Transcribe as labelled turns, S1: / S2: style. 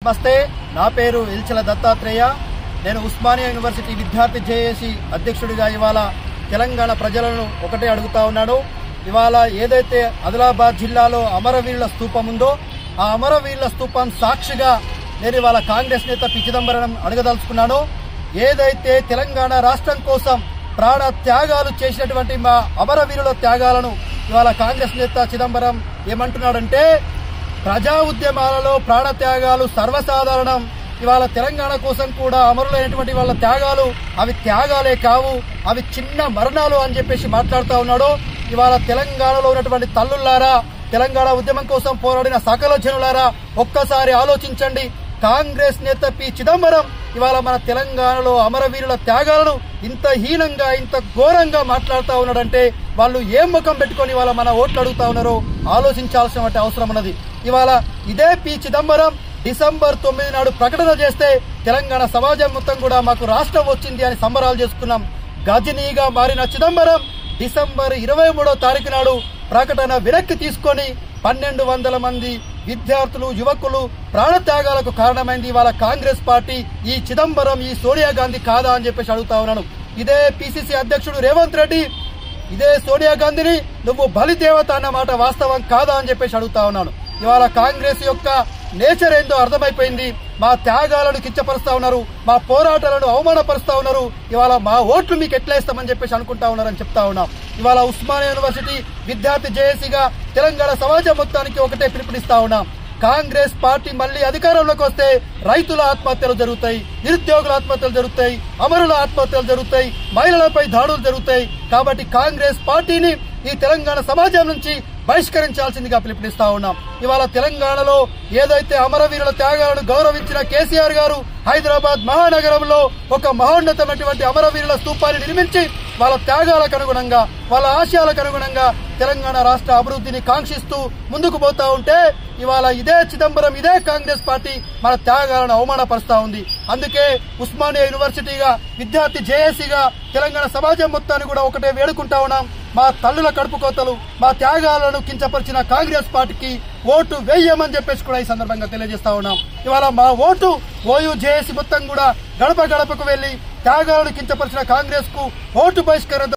S1: నమస్తే, నా పేరు ఇల్చల దత్తాత్రేయ. నేను ఉస్మానియా యూనివర్సిటీ విద్యార్థి జేఏసీ అధ్యక్షుడిగా ఇవాళ తెలంగాణ ప్రజలను ఒకటే అడుగుతా ఉన్నాను. ఇవాళ ఏదైతే ఆదిలాబాద్ జిల్లాలో అమరవీరుల స్తూపం ఉందో ఆ అమరవీరుల స్తూపం సాక్షిగా నేను ఇవాళ కాంగ్రెస్ నేత పి చిదంబరం అడగదలుచుకున్నాను. ఏదైతే తెలంగాణ రాష్ట్రం కోసం ప్రాణ త్యాగాలు చేసినటువంటి మా అమరవీరుల త్యాగాలను ఇవాళ కాంగ్రెస్ నేత చిదంబరం ఏమంటున్నాడంటే, ప్రజా ఉద్యమాలలో ప్రాణ త్యాగాలు సర్వసాధారణం. ఇవాళ తెలంగాణ కోసం కూడా అమరులైనటువంటి వాళ్ళ త్యాగాలు అవి త్యాగాలే కావు, అవి చిన్న మరణాలు అని చెప్పేసి మాట్లాడుతూ ఉన్నాడు. ఇవాళ తెలంగాణలో ఉన్నటువంటి తల్లులారా, తెలంగాణ ఉద్యమం కోసం పోరాడిన సకల జనులారా, ఒక్కసారి ఆలోచించండి. కాంగ్రెస్ నేత పి చిదంబరం ఇవాళ మన తెలంగాణలో అమరవీరుల త్యాగాలను ఇంత హీనంగా, ఇంత ఘోరంగా మాట్లాడుతూ ఉన్నాడంటే వాళ్ళు ఏం ముఖం పెట్టుకొని ఇవాళ మన ఓట్లు అడుగుతా ఉన్నారో ఆలోచించాల్సిన అవసరం ఉన్నది. ఇవాళ ఇదే పి చిదంబరం డిసెంబర్ 9 నాడు ప్రకటన చేస్తే తెలంగాణ సమాజం మొత్తం కూడా మాకు రాష్ట్రం వచ్చింది అని సంబరాలు చేసుకున్నాం. గజనీగా మారిన చిదంబరం డిసెంబర్ 23వ తారీఖు నాడు ప్రకటన వెనక్కి తీసుకొని 1200 మంది విద్యార్థులు, యువకులు ప్రాణత్యాగాలకు కారణమైంది ఇవాళ కాంగ్రెస్ పార్టీ, ఈ చిదంబరం, ఈ సోనియా గాంధీ కాదా అని చెప్పేసి అడుగుతా ఉన్నాను. ఇదే పిసిసి అధ్యక్షుడు రేవంత్ రెడ్డి ఇదే సోనియా గాంధీని నువ్వు బలిదేవత అన్న మాట వాస్తవం కాదా అని చెప్పేసి అడుగుతా ఉన్నాను. ఇవాళ కాంగ్రెస్ యొక్క నేచర్ ఏందో అర్థమైపోయింది. మా త్యాగాలను కించపరుస్తా ఉన్నారు, మా పోరాటాలను అవమానపరుస్తా ఉన్నారు. ఇవాళ మా ఓట్లు మీకు ఎట్లా ఇస్తామని చెప్పేసి అనుకుంటా ఉన్నారని చెప్తా ఉన్నాం. ఇవాళ ఉస్మానియా యూనివర్సిటీ విద్యార్థి జేఏసీగా తెలంగాణ సమాజం మొత్తానికి ఒకటే పిలుపునిస్తా ఉన్నాం. కాంగ్రెస్ పార్టీ మళ్లీ అధికారంలోకి వస్తే రైతుల ఆత్మహత్యలు జరుగుతాయి, నిరుద్యోగుల ఆత్మహత్యలు జరుగుతాయి, అమరుల ఆత్మహత్యలు జరుగుతాయి, మహిళలపై దాడులు జరుగుతాయి. కాబట్టి కాంగ్రెస్ పార్టీని ఈ తెలంగాణ సమాజం నుంచి బహిష్కరించాల్సిందిగా పిలుపునిస్తా ఉన్నాం. ఇవాళ తెలంగాణలో ఏదైతే అమరవీరుల త్యాగాలను గౌరవించిన కేసీఆర్ గారు హైదరాబాద్ మహానగరంలో ఒక మహోన్నతమైనటువంటి అమరవీరుల స్తూపాన్ని నిర్మించి వాళ్ళ త్యాగాలకు అనుగుణంగా, వాళ్ళ ఆశయాలకు అనుగుణంగా తెలంగాణ రాష్ట్ర అభివృద్ధిని కాంక్షిస్తూ ముందుకు పోతా ఉంటే ఇవాళ ఇదే చిదంబరం, ఇదే కాంగ్రెస్ పార్టీ మన త్యాగాలను అవమానపరుస్తా ఉంది. అందుకే ఉస్మానియా యూనివర్సిటీగా విద్యార్థి జేఏసీగా తెలంగాణ సమాజం మొత్తాన్ని కూడా ఒకటే వేడుకుంటా ఉన్నాం. మా తల్లుల కడుపు కోతలు, మా త్యాగాలను కించపరిచిన కాంగ్రెస్ పార్టీకి ఓటు వేయమని చెప్పేసి కూడా ఈ సందర్భంగా తెలియజేస్తా ఉన్నాం. ఇవాళ మా ఓటు ఓయూ జేఏసీ మొత్తం కూడా గడప గడపకు వెళ్లి త్యాగాలను కించపరిచిన కాంగ్రెస్ కు ఓటు బహిష్కరణ